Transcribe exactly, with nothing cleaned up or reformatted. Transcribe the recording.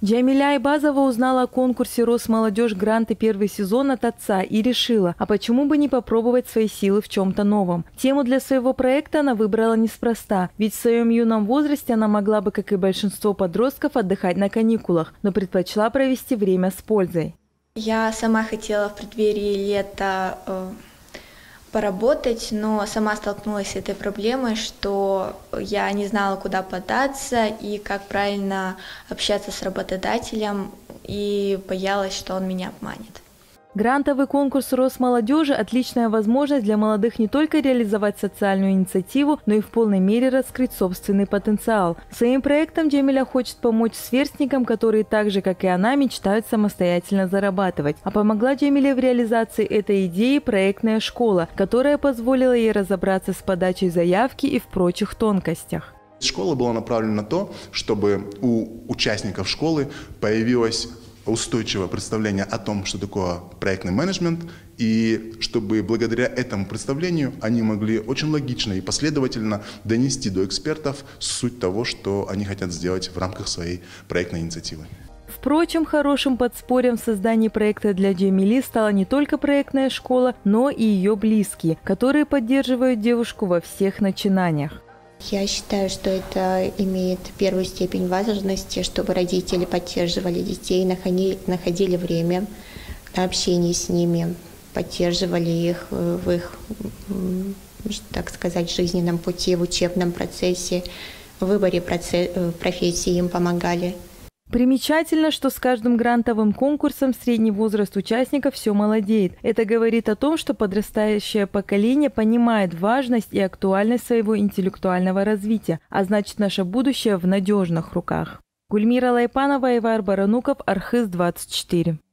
Джамиля Айбазова узнала о конкурсе «Росмолодежь. Гранты. Первый сезон» от отца и решила, а почему бы не попробовать свои силы в чем-то новом. Тему для своего проекта она выбрала неспроста, ведь в своем юном возрасте она могла бы, как и большинство подростков, отдыхать на каникулах, но предпочла провести время с пользой. Я сама хотела в преддверии лета э, поработать, но сама столкнулась с этой проблемой, что я не знала, куда податься и как правильно общаться с работодателем, и боялась, что он меня обманет. Грантовый конкурс Росмолодежи – отличная возможность для молодых не только реализовать социальную инициативу, но и в полной мере раскрыть собственный потенциал. Своим проектом Джамиля хочет помочь сверстникам, которые так же, как и она, мечтают самостоятельно зарабатывать. А помогла Джамиле в реализации этой идеи проектная школа, которая позволила ей разобраться с подачей заявки и в прочих тонкостях. Школа была направлена на то, чтобы у участников школы появилась устойчивое представление о том, что такое проектный менеджмент, и чтобы благодаря этому представлению они могли очень логично и последовательно донести до экспертов суть того, что они хотят сделать в рамках своей проектной инициативы. Впрочем, хорошим подспорьем в создании проекта для Джамили стала не только проектная школа, но и ее близкие, которые поддерживают девушку во всех начинаниях. Я считаю, что это имеет первую степень важности, чтобы родители поддерживали детей, находили время на общение с ними, поддерживали их в их, так сказать, жизненном пути, в учебном процессе, в выборе профессии им помогали. Примечательно, что с каждым грантовым конкурсом средний возраст участников все молодеет. Это говорит о том, что подрастающее поколение понимает важность и актуальность своего интеллектуального развития, а значит, наше будущее в надежных руках. Гульмира Лайпанова, Айвар Барануков, Архыз двадцать четыре.